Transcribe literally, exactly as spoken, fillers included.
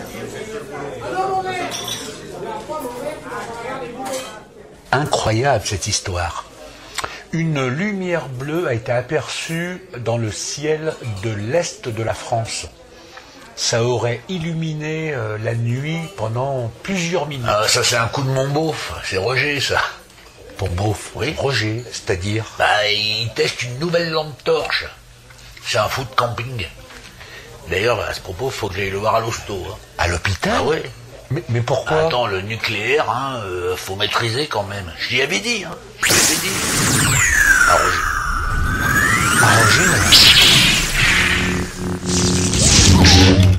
Incroyable cette histoire. Une lumière bleue a été aperçue dans le ciel de l'Est de la France. Ça aurait illuminé euh, la nuit pendant plusieurs minutes. Ah, ça c'est un coup de mon beauf, c'est Roger ça. Ton beauf, Oui. Roger, c'est-à-dire? Bah, il teste une nouvelle lampe torche. C'est un fou de camping. D'ailleurs, à ce propos, faut que j'aille le voir à l'hosto. Hein. À l'hôpital? Ah ouais. Mais, mais pourquoi? Attends, le nucléaire, hein, euh, faut maîtriser quand même. Je l'y avais dit, hein. Je l'avais dit. À Roger. À Roger?